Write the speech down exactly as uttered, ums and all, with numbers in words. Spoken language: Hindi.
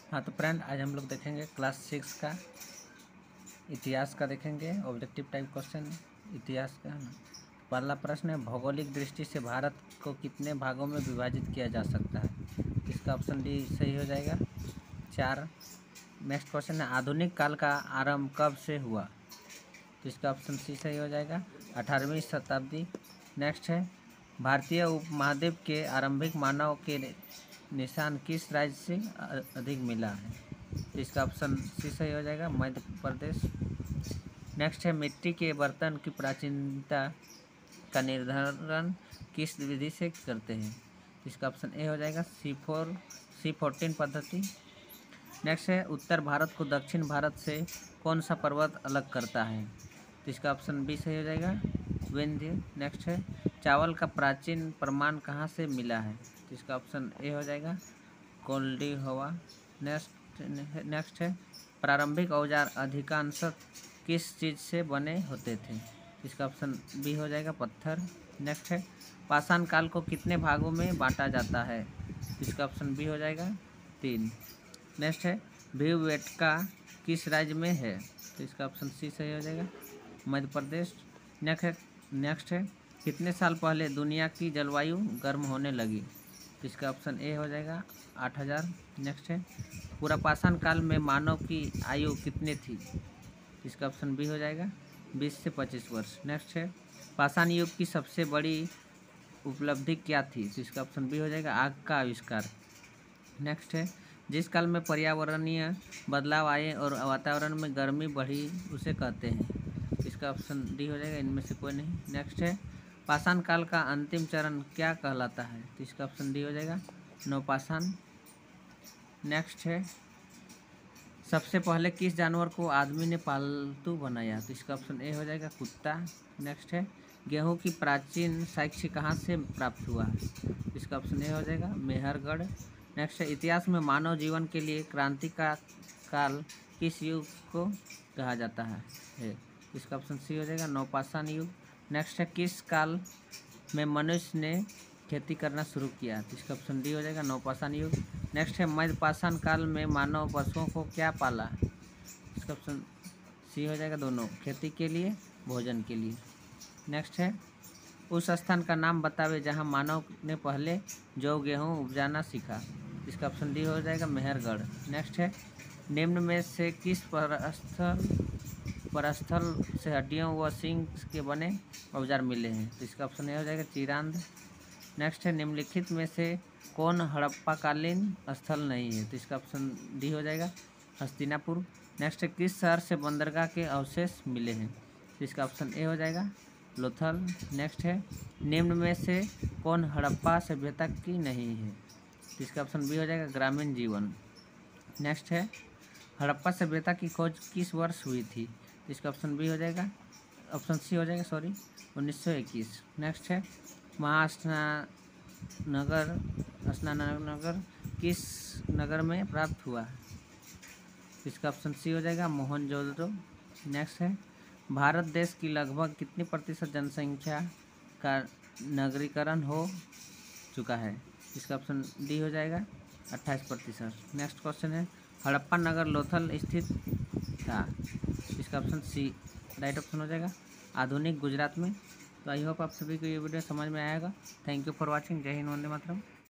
हाँ तो फ्रेंड, आज हम लोग देखेंगे क्लास सिक्स का इतिहास का देखेंगे ऑब्जेक्टिव टाइप क्वेश्चन इतिहास का है ना। पहला प्रश्न है, भौगोलिक दृष्टि से भारत को कितने भागों में विभाजित किया जा सकता है। इसका ऑप्शन डी सही हो जाएगा, चार। नेक्स्ट क्वेश्चन है, आधुनिक काल का आरंभ कब से हुआ। तो इसका ऑप्शन सी सही हो जाएगा, अठारहवीं शताब्दी। नेक्स्ट है, भारतीय उपमहाद्वीप के आरंभिक मानव के निशान किस राज्य से अधिक मिला है। तो इसका ऑप्शन सी सही हो जाएगा, मध्य प्रदेश। नेक्स्ट है, मिट्टी के बर्तन की प्राचीनता का निर्धारण किस विधि से करते हैं। तो इसका ऑप्शन ए हो जाएगा, सी फोर सी फोर्टीन पद्धति। नेक्स्ट है, उत्तर भारत को दक्षिण भारत से कौन सा पर्वत अलग करता है। तो इसका ऑप्शन बी सही हो जाएगा, विंध्य। नेक्स्ट है, चावल का प्राचीन प्रमाण कहाँ से मिला है। तो इसका ऑप्शन ए हो जाएगा, कोल्डिहोवा। नेक्स्ट नेक्स्ट है, प्रारंभिक औजार अधिकांशतः किस चीज़ से बने होते थे। इसका ऑप्शन बी हो जाएगा, पत्थर। नेक्स्ट है, पाषाण काल को कितने भागों में बांटा जाता है। इसका ऑप्शन बी हो जाएगा, तीन। नेक्स्ट है, भीमबेटका किस राज्य में है। तो इसका ऑप्शन सी सही हो जाएगा, मध्य प्रदेश। नेक्स्ट है नेक्स्ट है कितने साल पहले दुनिया की जलवायु गर्म होने लगी। तो इसका ऑप्शन ए हो जाएगा, आठ हज़ार। नेक्स्ट है, पूरा पाषाण काल में मानव की आयु कितनी थी। इसका ऑप्शन बी हो जाएगा, बीस से पच्चीस वर्ष। नेक्स्ट है, पाषाण युग की सबसे बड़ी उपलब्धि क्या थी। तो इसका ऑप्शन बी हो जाएगा, आग का आविष्कार। नेक्स्ट है, जिस काल में पर्यावरणीय बदलाव आए और वातावरण में गर्मी बढ़ी उसे कहते हैं। इसका ऑप्शन डी हो जाएगा, इनमें से कोई नहीं। नेक्स्ट है, पाषाण काल का अंतिम चरण क्या कहलाता है। तो इसका ऑप्शन डी हो जाएगा, नवपाषाण। नेक्स्ट है, सबसे पहले किस जानवर को आदमी ने पालतू बनाया। तो इसका ऑप्शन ए हो जाएगा, कुत्ता। नेक्स्ट है, गेहूं की प्राचीन साक्ष्य कहाँ से प्राप्त हुआ है। इसका ऑप्शन ए हो जाएगा, मेहरगढ़। नेक्स्ट है, इतिहास में मानव जीवन के लिए क्रांति का काल किस युग को कहा जाता है, है। इसका ऑप्शन सी हो जाएगा, नवपाषाण युग। नेक्स्ट है, किस काल में मनुष्य ने खेती करना शुरू किया। तो इसका ऑप्शन डी हो जाएगा, नवपाषाण युग। नेक्स्ट है, मध्य पाषाण काल में मानव पशुओं को क्या पाला। इसका ऑप्शन सी हो जाएगा, दोनों, खेती के लिए, भोजन के लिए। नेक्स्ट है, उस स्थान का नाम बतावे जहां मानव ने पहले जौ गेहूँ उपजाना सीखा। इसका ऑप्शन डी हो जाएगा, मेहरगढ़। नेक्स्ट है, निम्न में से किस परस्थल परस्थल से हड्डियों व सींग के बने औजार मिले हैं। तो इसका ऑप्शन ए हो जाएगा, चिरांद। नेक्स्ट है, निम्नलिखित में से कौन हड़प्पाकालीन स्थल नहीं है। तो इसका ऑप्शन डी हो जाएगा, हस्तिनापुर। नेक्स्ट है, किस शहर से बंदरगाह के अवशेष मिले हैं। तो इसका ऑप्शन ए हो जाएगा, लोथल। नेक्स्ट है, निम्न में से कौन हड़प्पा सभ्यता की नहीं है। तो इसका ऑप्शन बी हो जाएगा, ग्रामीण जीवन। नेक्स्ट है, हड़प्पा सभ्यता की खोज किस वर्ष हुई थी। तो इसका ऑप्शन बी हो जाएगा, ऑप्शन सी हो जाएगा, सॉरी, उन्नीस सौ इक्कीस। नेक्स्ट है, महास्नानगर स्नाननगर किस नगर में प्राप्त हुआ। इसका ऑप्शन सी हो जाएगा, मोहनजोदड़ो। नेक्स्ट है, भारत देश की लगभग कितनी प्रतिशत जनसंख्या का नगरीकरण हो चुका है। इसका ऑप्शन डी हो जाएगा, अट्ठाईस प्रतिशत। नेक्स्ट क्वेश्चन है, हड़प्पा नगर लोथल स्थित था। इसका ऑप्शन सी राइट ऑप्शन हो जाएगा, आधुनिक गुजरात में। तो आई होप आप सभी को ये वीडियो समझ में आएगा। Thank you for watching. जय हिंद, वंदे मातरम।